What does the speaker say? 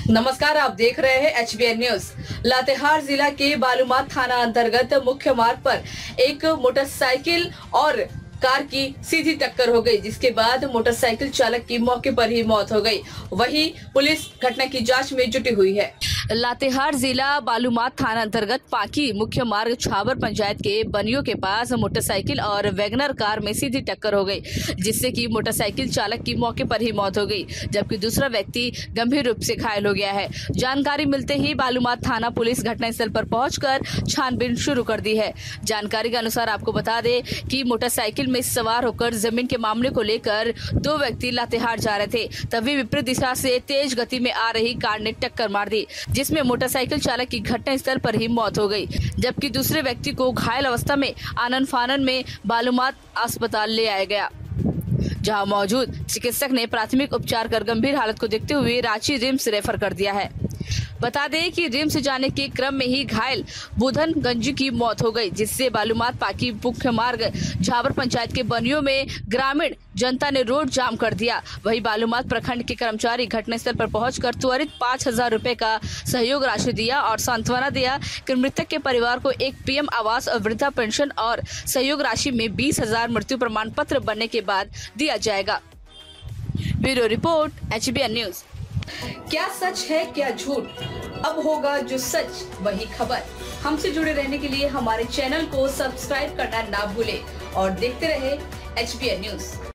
नमस्कार, आप देख रहे हैं HBN न्यूज। लातेहार जिला के बालूमाथ थाना अंतर्गत मुख्य मार्ग पर एक मोटरसाइकिल और कार की सीधी टक्कर हो गई, जिसके बाद मोटरसाइकिल चालक की मौके पर ही मौत हो गई। वहीं पुलिस घटना की जांच में जुटी हुई है। लातेहार जिला बालूमाथ थाना अंतर्गत पाकी मुख्य मार्ग छाबर पंचायत के बनियों के पास मोटरसाइकिल और वैगनर कार में सीधी टक्कर हो गई, जिससे कि मोटरसाइकिल चालक की मौके पर ही मौत हो गई, जबकि दूसरा व्यक्ति गंभीर रूप से घायल हो गया है। जानकारी मिलते ही बालूमाथ थाना पुलिस घटनास्थल पर पहुंचकर छानबीन शुरू कर दी है। जानकारी के अनुसार आपको बता दें कि मोटरसाइकिल में सवार होकर जमीन के मामले को लेकर दो व्यक्ति लातेहार जा रहे थे, तभी विपरीत दिशा से तेज गति में आ रही कार ने टक्कर मार दी, जिसमें मोटरसाइकिल चालक की घटनास्थल पर ही मौत हो गई, जबकि दूसरे व्यक्ति को घायल अवस्था में आनन फानन में बालूमाथ अस्पताल ले आया गया, जहां मौजूद चिकित्सक ने प्राथमिक उपचार कर गंभीर हालत को देखते हुए रांची रिम्स रेफर कर दिया है। बता दें कि रिम्स जाने के क्रम में ही घायल बुधन गंजी की मौत हो गई, जिससे बालूमाथ पाकी मुख्य मार्ग छाबर पंचायत के बनियों में ग्रामीण जनता ने रोड जाम कर दिया। वहीं बालूमाथ प्रखंड के कर्मचारी घटनास्थल पर पहुंचकर त्वरित 5,000 रुपए का सहयोग राशि दिया और सांत्वना दिया कि मृतक के परिवार को एक PM आवास और वृद्धा पेंशन और सहयोग राशि में 20,000 मृत्यु प्रमाण पत्र बनने के बाद दिया जाएगा। Bureau report, HBN news. क्या सच है क्या झूठ, अब होगा जो सच वही खबर। हमसे जुड़े रहने के लिए हमारे चैनल को सब्सक्राइब करना ना भूलें और देखते रहे HBN न्यूज।